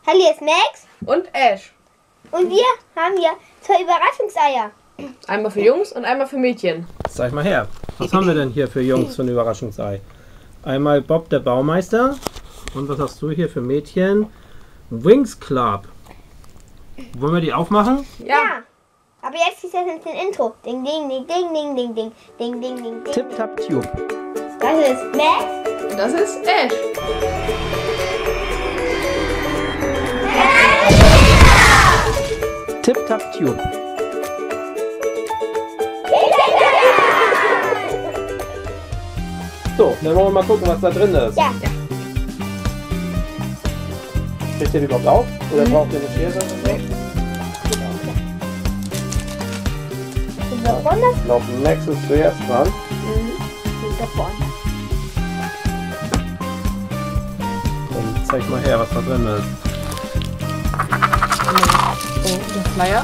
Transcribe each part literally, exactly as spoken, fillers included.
Hallo, hier ist Max. Und Ash. Und wir haben hier zwei Überraschungseier. Einmal für Jungs und einmal für Mädchen. Zeig mal her. Was haben wir denn hier für Jungs für ein Überraschungsei? Einmal Bob der Baumeister. Und was hast du hier für Mädchen? Wings Club. Wollen wir die aufmachen? Ja. Aber jetzt ist das jetzt ein Intro. Ding, ding, ding, ding, ding, ding, ding, ding, ding, ding, ding. Tip Tap Tube. Das ist Max. Und das ist Ash. Tip Tap Tube. So, dann wollen wir mal gucken, was da drin ist. Ja. Kriegt ihr die überhaupt auf? Oder Mhm. braucht ihr eine Schere? Sind wir vorne? Ich glaube, Max ist zuerst dran. Sind wir vorne. Dann zeig mal her, was da drin ist. Oh, der Flyer.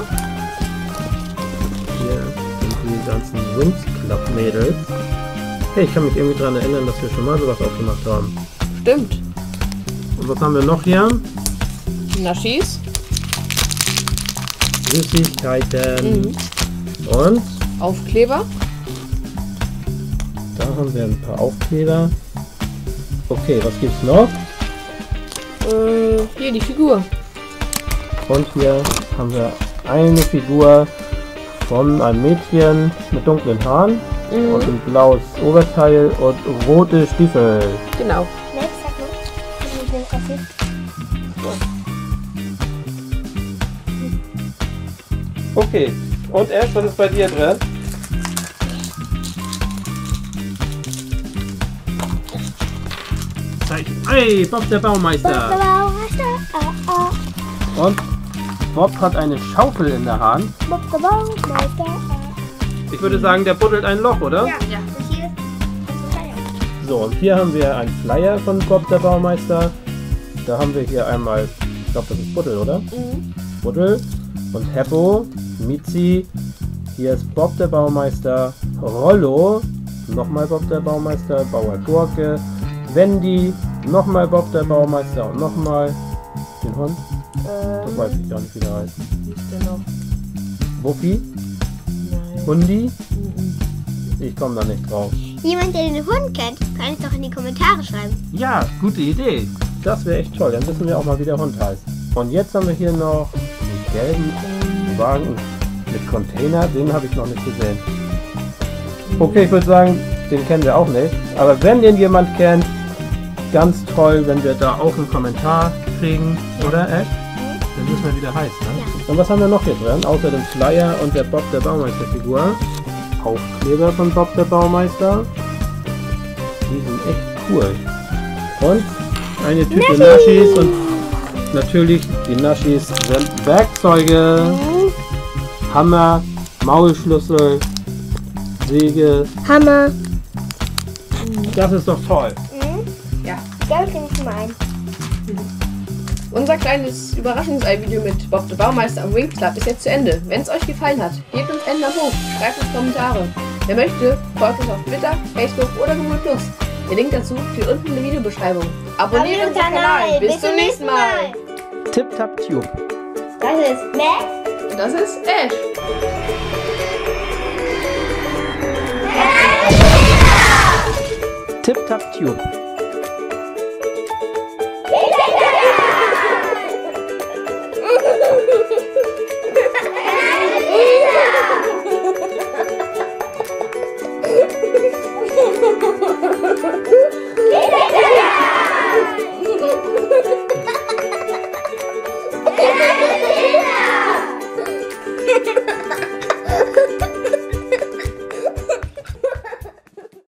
Hier sind die ganzen Wings Club Mädels. Hey, ich kann mich irgendwie daran erinnern, dass wir schon mal sowas aufgemacht haben. Stimmt. Und was haben wir noch hier? Naschis. Süßigkeiten. Mhm. Und Aufkleber. da haben wir ein paar Aufkleber. Okay, was gibt's noch? Äh, hier die Figur. Und hier haben wir eine Figur von einem Mädchen mit dunklen Haaren Mhm. und ein blaues Oberteil und rote Stiefel. Genau. Max, sag mal. Was ist denn passiert? Okay, und Ash, was ist bei dir drin? Zeig. Hey, Bob der Baumeister. Ah, ah. Und Bob hat eine Schaufel in der Hand. Bob der Baumeister. Ah. Ich würde sagen, der buddelt ein Loch, oder? Ja, ja. Und hier ist das Flyer. So, und hier haben wir einen Flyer von Bob der Baumeister. Da haben wir hier einmal, ich glaube, das ist Buddel, oder? Mhm. Buddel und Heppo, Mizi. Hier ist Bob der Baumeister, Rollo, nochmal Bob der Baumeister, Bauer Gurke, Wendy, nochmal Bob der Baumeister und nochmal den Hund. Das Ähm, weiß ich gar nicht, wie der heißt. wie ist der noch? Wuffi, Nein. Hundi, Mhm. ich komme da nicht drauf. Jemand, der den Hund kennt, kann es doch in die Kommentare schreiben. Ja, gute Idee. Das wäre echt toll. Dann wissen wir auch mal, wie der Hund heißt. Und jetzt haben wir hier noch den gelben Wagen mit Container. Den habe ich noch nicht gesehen. Okay, ich würde sagen, den kennen wir auch nicht. Aber wenn den jemand kennt, ganz toll, wenn wir da auch einen Kommentar kriegen. Oder, Ash? Dann wissen wir, wie der heißt. Ne? Ja. Und was haben wir noch hier drin? Außer dem Flyer und der Bob der Baumeister-Figur. Aufkleber von Bob der Baumeister. Die sind echt cool. Und eine Tüte Naschis und natürlich die Naschis sind Werkzeuge, Hammer, Maulschlüssel, Säge. Hammer. Das ist doch toll. Mhm. Ja. Ich glaube, ich nehme schon mal ein. Unser kleines Überraschungsei-Video mit Bob der Baumeister am Wings Club ist jetzt zu Ende. Wenn es euch gefallen hat, gebt uns einen Daumen hoch, schreibt uns Kommentare. Wer möchte, folgt uns auf Twitter, Facebook oder Google plus. Der Link dazu steht unten in der Videobeschreibung. Abonniert unseren Kanal. Bis zum nächsten Mal. Tip Tap Tube. Das ist Max. Und das ist Ash. Tip Tap Tube.